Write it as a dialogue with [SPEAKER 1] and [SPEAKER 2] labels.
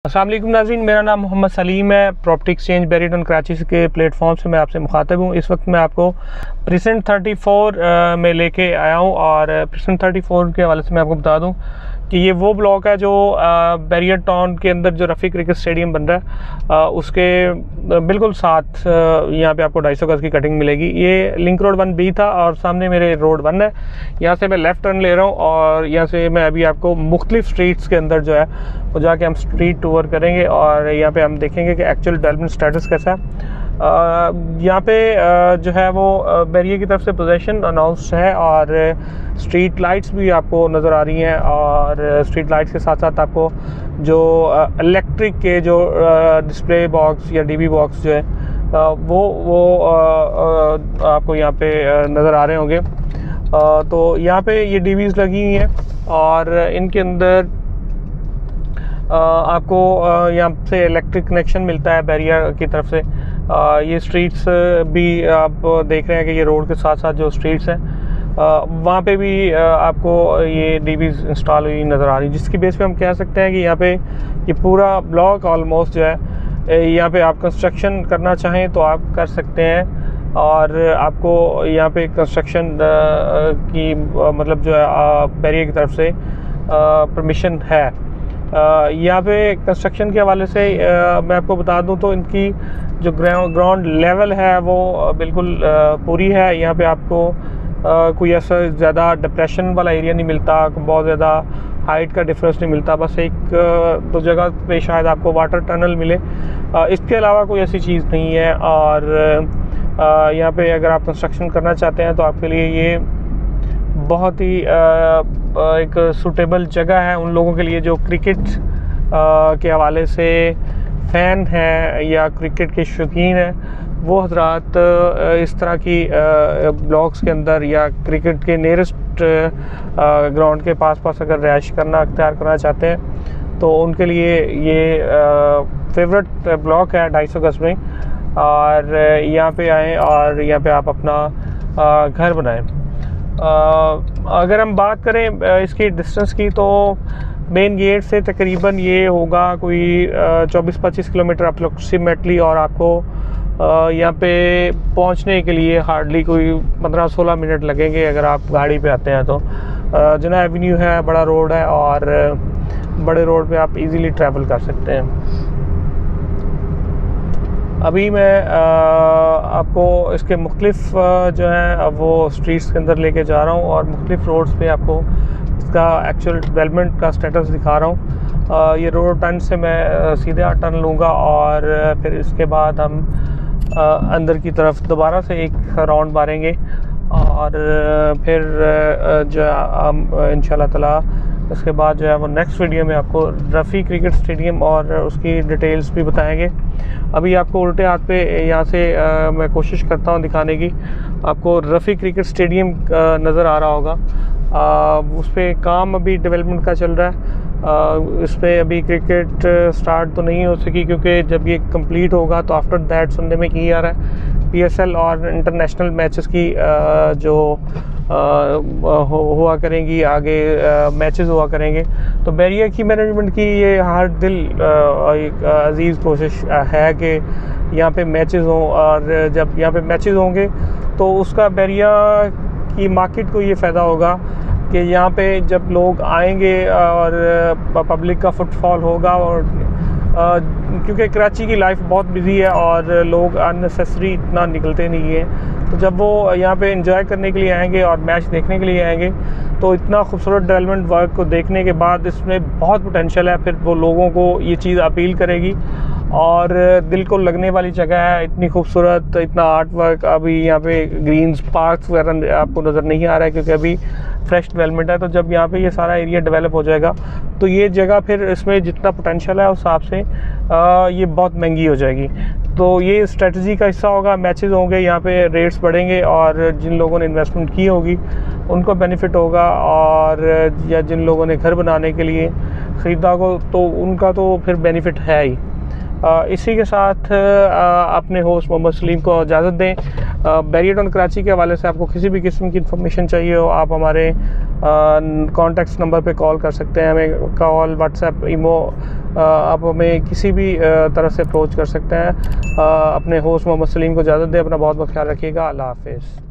[SPEAKER 1] अस्सलाम वालेकुम नाज़रीन, मेरा नाम मोहम्मद सलीम है। प्रॉपर्टी एक्सचेंज बेरीटन कराची के प्लेटफॉर्म से मैं आपसे मुखातब हूँ। इस वक्त मैं आपको प्रेसेंट 34 में लेके आया हूँ और प्रेसेंट 34 के हवाले से मैं आपको बता दूँ कि ये वो ब्लॉक है जो बैरियर टाउन के अंदर जो रफ़ी क्रिकेट स्टेडियम बन रहा है उसके बिल्कुल साथ यहाँ पे आपको 250 गज़ की कटिंग मिलेगी। ये लिंक रोड 1B था और सामने मेरे रोड 1 है। यहाँ से मैं लेफ़्ट टर्न ले रहा हूँ और यहाँ से मैं अभी आपको मुख्तलिफ स्ट्रीट्स के अंदर जो है वो जाके हम स्ट्रीट टूर करेंगे और यहाँ पे हम देखेंगे कि एक्चुअल डेवलपमेंट स्टेटस कैसा है। यहाँ पे जो है वो बैरियर की तरफ से पोजीशन अनाउंस है और स्ट्रीट लाइट्स भी आपको नज़र आ रही हैं और स्ट्रीट लाइट्स के साथ साथ आपको जो इलेक्ट्रिक के जो डिस्प्ले बॉक्स या डीबी बॉक्स जो है वो आपको यहाँ पे नज़र आ रहे होंगे। तो यहाँ पे ये डीबीज़ लगी हुई हैं और इनके अंदर आपको यहाँ से इलेक्ट्रिक कनेक्शन मिलता है बैरियर की तरफ से। ये स्ट्रीट्स भी आप देख रहे हैं कि ये रोड के साथ साथ जो स्ट्रीट्स हैं वहाँ पे भी आपको ये डीबीज़ इंस्टॉल हुई नज़र आ रही है, जिसकी बेस पे हम कह सकते हैं कि यहाँ पे ये पूरा ब्लॉक ऑलमोस्ट जो है यहाँ पे आप कंस्ट्रक्शन करना चाहें तो आप कर सकते हैं और आपको यहाँ पे कंस्ट्रक्शन की मतलब जो है बैरियर की तरफ से परमिशन है। यहाँ पे कंस्ट्रक्शन के हवाले से मैं आपको बता दूं तो इनकी जो ग्राउंड लेवल है वो बिल्कुल पूरी है। यहाँ पे आपको कोई ऐसा ज़्यादा डिप्रेशन वाला एरिया नहीं मिलता, बहुत ज़्यादा हाइट का डिफरेंस नहीं मिलता, बस एक दो जगह पे शायद आपको वाटर टनल मिले, इसके अलावा कोई ऐसी चीज़ नहीं है। और यहाँ पे अगर आप कंस्ट्रक्शन करना चाहते हैं तो आपके लिए ये बहुत ही एक सूटेबल जगह है उन लोगों के लिए जो क्रिकेट के हवाले से फ़ैन है या क्रिकेट के शौकीन हैं। वो हजरात इस तरह की ब्लॉक्स के अंदर या क्रिकेट के नियरेस्ट ग्राउंड के पास अगर रहाइश करना अख्तियार करना चाहते हैं तो उनके लिए ये फेवरेट ब्लॉक है 250 गज़ में। और यहाँ पे आएँ और यहाँ पे आप अपना घर बनाएं। अगर हम बात करें इसकी डिस्टेंस की तो मेन गेट से तकरीबन ये होगा कोई 24-25 किलोमीटर अप्रोक्सीमेटली और आपको यहाँ पे पहुँचने के लिए हार्डली कोई 15-16 मिनट लगेंगे अगर आप गाड़ी पे आते हैं तो। जना एवेन्यू है, बड़ा रोड है और बड़े रोड पे आप इजीली ट्रैवल कर सकते हैं। अभी मैं आपको इसके मुख्तलिफ जो हैं वो स्ट्रीट्स के अंदर लेके जा रहा हूँ और मुख्तलिफ रोड्स पे आपको इसका एक्चुअल डेवलपमेंट का स्टेटस दिखा रहा हूँ। ये रोड टर्न से मैं सीधे टर्न लूँगा और फिर इसके बाद हम अंदर की तरफ दोबारा से एक राउंड मारेंगे और फिर जो हम इंशाल्लाह ताला इसके बाद जो है वो नेक्स्ट वीडियो में आपको रफ़ी क्रिकेट स्टेडियम और उसकी डिटेल्स भी बताएंगे। अभी आपको उल्टे हाथ पे यहाँ से मैं कोशिश करता हूँ दिखाने की। आपको रफ़ी क्रिकेट स्टेडियम नज़र आ रहा होगा, उस पर काम अभी डेवलपमेंट का चल रहा है। इस पर अभी क्रिकेट स्टार्ट तो नहीं हो सकी क्योंकि जब ये कंप्लीट होगा तो आफ्टर दैट सुनने में की आ रहा है PSL और इंटरनेशनल मैचेस की जो हुआ करेंगी आगे मैचेस हुआ करेंगे। तो बैरियर की मैनेजमेंट की ये हर दिल एक अजीज़ कोशिश है कि यहाँ पे मैचेस हों और जब यहाँ पे मैचेस होंगे तो उसका बैरियर की मार्केट को ये फ़ायदा होगा कि यहाँ पे जब लोग आएंगे और पब्लिक का फुटफॉल होगा और क्योंकि कराची की लाइफ बहुत बिजी है और लोग अननेसेसरी इतना निकलते नहीं हैं, तो जब वो यहाँ पे एंजॉय करने के लिए आएंगे और मैच देखने के लिए आएंगे तो इतना खूबसूरत डेवलपमेंट वर्क को देखने के बाद इसमें बहुत पोटेंशियल है। फिर वो लोगों को ये चीज़ अपील करेगी और दिल को लगने वाली जगह है, इतनी खूबसूरत, इतना आर्ट वर्क। अभी यहाँ पे ग्रीन्स पार्क्स वगैरह आपको नज़र नहीं आ रहा है क्योंकि अभी फ्रेश डेवलपमेंट है। तो जब यहाँ पे ये सारा एरिया डेवलप हो जाएगा तो ये जगह फिर इसमें जितना पोटेंशियल है उस हिसाब से ये बहुत महंगी हो जाएगी। तो ये स्ट्रेटजी का हिस्सा होगा, मैचेस होंगे, यहाँ पे रेट्स बढ़ेंगे और जिन लोगों ने इन्वेस्टमेंट की होगी उनको बेनिफिट होगा और या जिन लोगों ने घर बनाने के लिए ख़रीदा हो तो उनका तो फिर बेनिफिट है ही। इसी के साथ अपने होस्ट मोहम्मद सलीम को इजाज़त दें। बैरियर टाउन कराची के हवाले से आपको किसी भी किस्म की इन्फॉर्मेशन चाहिए हो, आप हमारे कॉन्टेक्ट नंबर पे कॉल कर सकते हैं। हमें कॉल, व्हाट्सएप, ईमो, आप हमें किसी भी तरह से अप्रोच कर सकते हैं। अपने होस्ट मोहम्मद सलीम को इजाज़त दें। अपना बहुत बहुत ख्याल रखिएगा। अल्लाह हाफ़िज़।